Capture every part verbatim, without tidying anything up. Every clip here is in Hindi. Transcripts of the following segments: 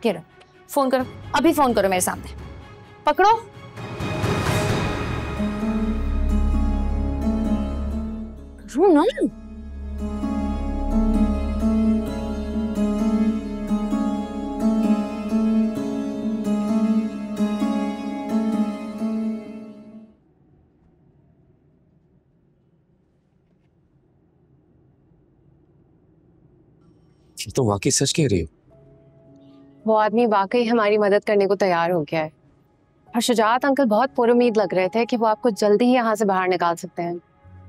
ये लो, फोन करो, अभी फोन करो मेरे सामने, पकड़ो। करो ना। तो वाकई सच कह रही हो? वो आदमी वाकई हमारी मदद करने को तैयार हो गया है और शुजात अंकल बहुत पुरुमीद लग रहे थे कि वो आपको जल्दी ही यहाँ से बाहर निकाल सकते हैं।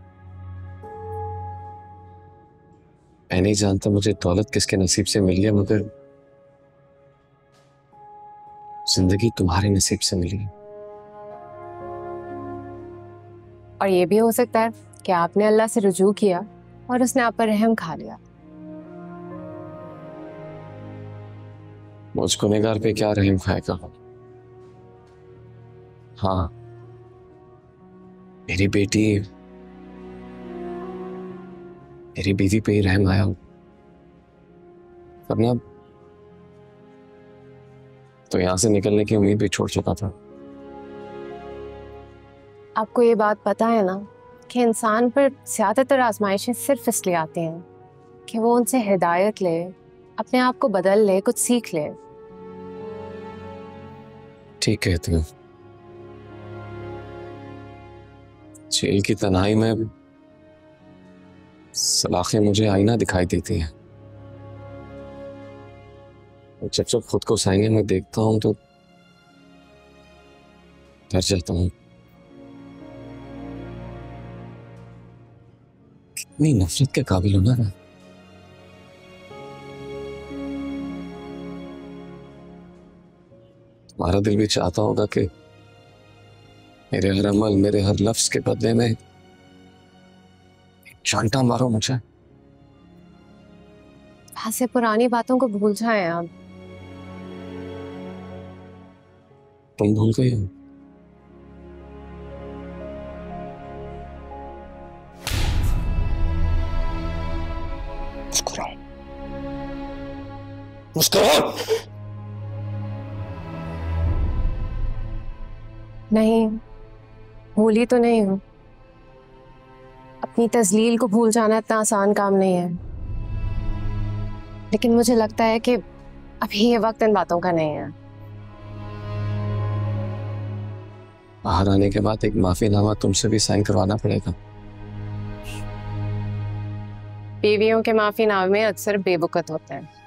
मैं नहीं जानता मुझे दौलत किसके नसीब से मिली है, मगर जिंदगी तुम्हारे नसीब से मिली है। और ये भी हो सकता है कि आपने अल्लाह से रुजू किया और उसने आप पर रहम खा लिया। मुझ गुनहगार पे क्या रहम खाएगा? हाँ, मेरी बेटी, मेरी बीवी पे ही रहम आया, वरना तो यहां से निकलने की उम्मीद भी छोड़ चुका था। आपको ये बात पता है ना कि इंसान पर ज्यादातर आजमाइशें सिर्फ इसलिए आती हैं कि वो उनसे हिदायत ले, अपने आप को बदल ले, कुछ सीख ले। ठीक कहती हूँ। जेल की तन्हाई में सलाखें मुझे आईना दिखाई देती हैं। जब जब खुद को साईने में देखता हूं तो डर जाता हूँ। कितनी नफरत के काबिल हूं ना मैं। तुम्हारा दिल भी चाहता होगा कि मेरे हर अमल, मेरे हर लफ्ज के बदले में चांटा मारो मुझे। ऐसे पुरानी बातों को भूल जाएं आप। तुम भूल गई हो? मुस्कुराओ, मुस्कुराओ। नहीं, भूली तो नहीं हूं। अपनी तजलील को भूल जाना इतना आसान काम नहीं है, लेकिन मुझे लगता है कि अभी ये वक्त इन बातों का नहीं है। बाहर आने के बाद एक माफीनामा तुमसे भी साइन करवाना पड़ेगा। बीवियों के माफीनामे अक्सर बेवकूफ होते हैं।